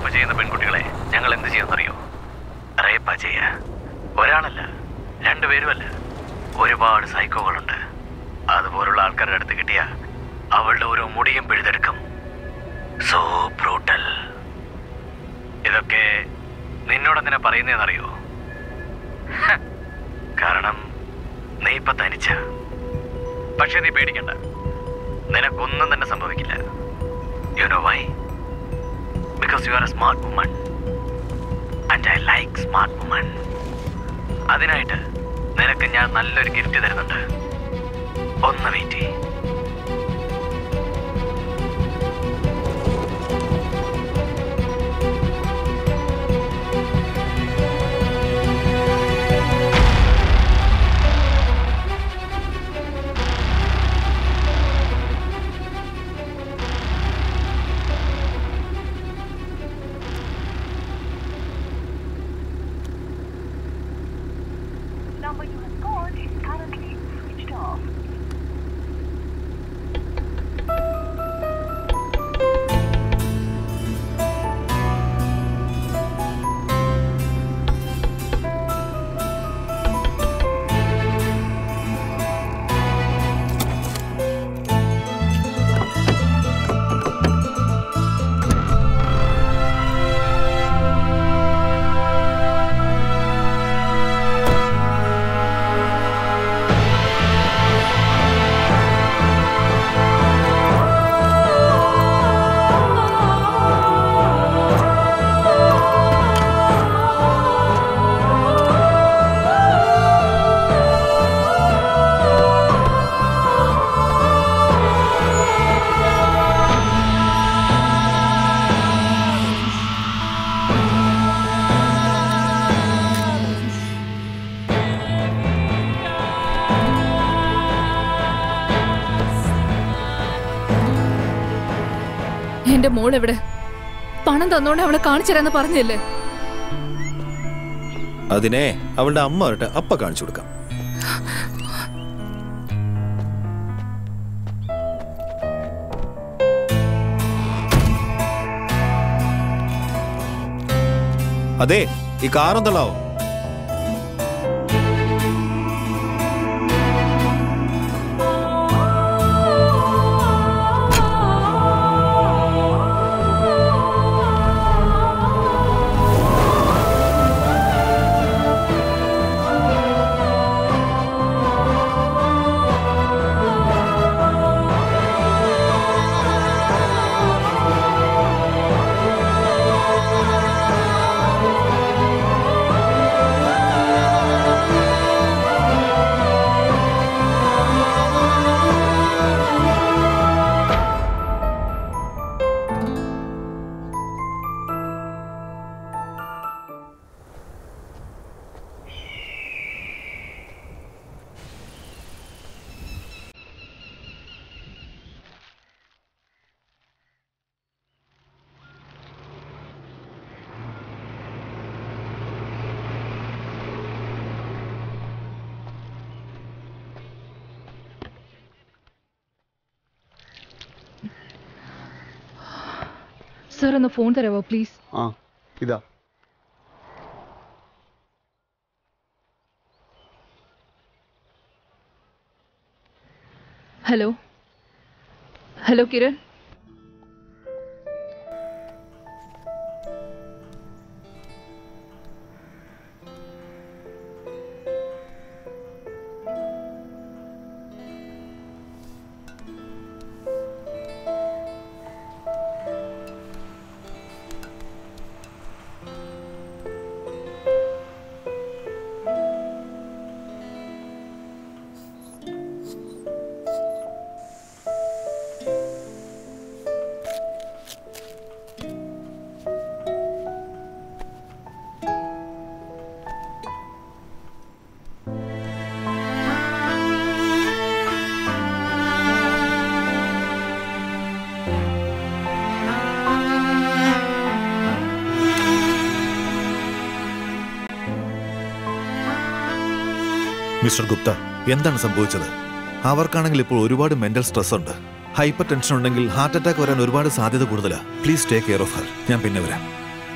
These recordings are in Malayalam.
റേപ്പ് ചെയ്യുന്ന പെൺകുട്ടികളെ ഞങ്ങൾ എന്ത് ചെയ്യുമെന്നറിയോ? റേപ്പാ ചെയ്യുക. ഒരാളല്ല, രണ്ടുപേരുമല്ല, ഒരുപാട് സൈക്കോകളുണ്ട്. അതുപോലുള്ള ആൾക്കാരുടെ അടുത്ത് കിട്ടിയ അവളുടെ ഓരോ മുടിയും പിഴുതെടുക്കും. So brutal. ഇതൊക്കെ നിന്നോടെന്തിനാ പറയുന്നതെന്നറിയോ? കാരണം നീ ഇപ്പൊ തനിച്ച. പക്ഷെ നീ പേടിക്കണ്ട, നിനക്കൊന്നും തന്നെ സംഭവിക്കില്ല. You know why? Because you are a smart woman. And I like smart woman. അതിനായിട്ട് നിനക്ക് ഞാൻ നല്ലൊരു ഗിഫ്റ്റ് തരുന്നുണ്ട്. ഒന്ന് വെയിറ്റ് ചെയ്യ്. എന്റെ മോൾ എവിടെ? പണം തന്നോണ്ട് അവളെ കാണിച്ചു തരാന്ന് പറഞ്ഞല്ലേ? അതിനെ അവളുടെ അമ്മ വരട്ടെ, അപ്പ കാണിച്ചു കൊടുക്കാം. അതെ, ഈ കാറെന്തള്ളാവോ? സർ, ഒന്ന് ഫോൺ തരാമോ പ്ലീസ്? ആ, ഇതാ. Hello hello Kiran. Mister Gupta, എന്താണ് സംഭവിച്ചത്? അവർക്കാണെങ്കിൽ ഇപ്പോൾ ഒരുപാട് മെന്റൽ സ്ട്രെസ് ഉണ്ട്. ഹൈപ്പർ ടെൻഷൻ ഉണ്ടെങ്കിൽ ഹാർട്ട് അറ്റാക്ക് വരാൻ ഒരുപാട് സാധ്യത കൂടുതലാണ്. Please take care of her. ഞാൻ പിന്നെ വരാം.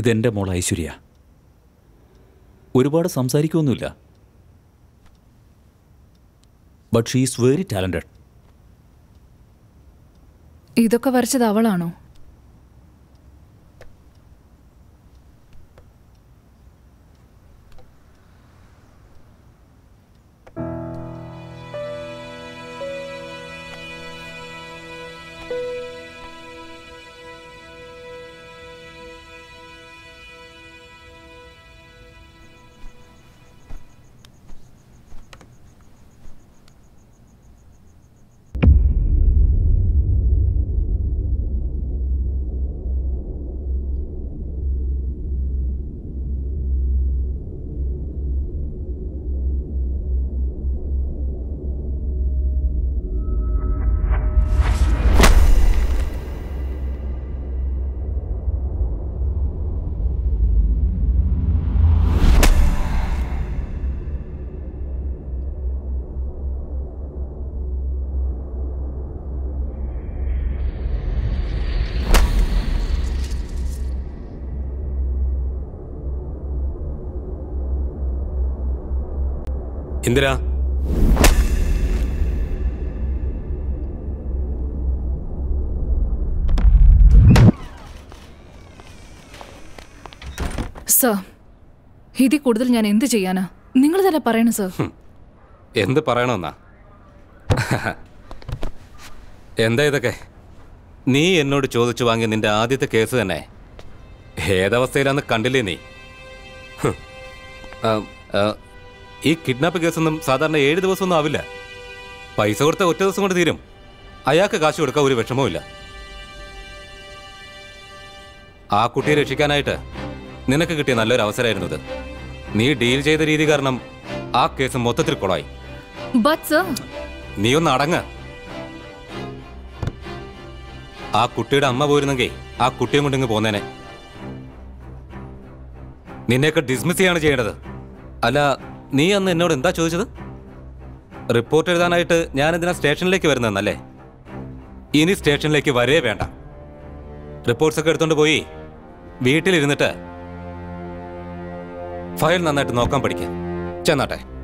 ഇതെൻ്റെ മോൾ ഐശ്വര്യ. ഒരുപാട് സംസാരിക്കുമൊന്നുമില്ല, but she is very talented. ഇതൊക്കെ വരച്ചത് അവളാണോ? ഇന്ദിര, സർ, ഇതിൽ കൂടുതൽ ഞാൻ എന്ത് ചെയ്യാനാ? നിങ്ങൾ തന്നെ പറയണം സർ. എന്ത് പറയണമെന്നാ? എന്താ ഇതൊക്കെ? നീ എന്നോട് ചോദിച്ചു വാങ്ങിയ നിന്റെ ആദ്യത്തെ കേസ് തന്നെ. ഏതവസ്ഥയിലാന്ന് കണ്ടില്ലേ നീ? ഈ കിഡ്നാപ്പ് കേസൊന്നും സാധാരണ 7 ദിവസമൊന്നും ആവില്ല. പൈസ കൊടുത്ത ഒറ്റ ദിവസം കൊണ്ട് തീരും. അയാൾക്ക് കാശ് കൊടുക്കാൻ ഒരു വിഷമവും ഇല്ല. ആ കുട്ടിയെ രക്ഷിക്കാനായിട്ട് നിനക്ക് കിട്ടിയ നല്ലൊരു അവസരമായിരുന്നത്. നീ ഡീൽ ചെയ്ത രീതി കാരണം ആ കേസ് മൊത്തത്തിൽ കൊളായി. നീ ഒന്ന് അടങ്ങ്. ആ കുട്ടിയുടെ അമ്മ പോയിരുന്നെങ്കിൽ ആ കുട്ടിയും കൊണ്ടിങ്ങ് പോന്നേനെ. നിന്നെയൊക്കെ ഡിസ്മിസ് ചെയ്യാണ് ചെയ്യേണ്ടത്. അല്ല, നീ അന്ന് എന്നോട് എന്താ ചോദിച്ചത്? റിപ്പോർട്ട് എഴുതാനായിട്ട് ഞാൻ എന്തിനാ സ്റ്റേഷനിലേക്ക് വരുന്നതെന്നല്ലേ? ഇനി സ്റ്റേഷനിലേക്ക് വരേ വേണ്ട. റിപ്പോർട്ട്സൊക്കെ എടുത്തോണ്ട് പോയി വീട്ടിലിരുന്നിട്ട് ഫയൽ നന്നായിട്ട് നോക്കാൻ പഠിക്കാം. ചെന്നാട്ടെ.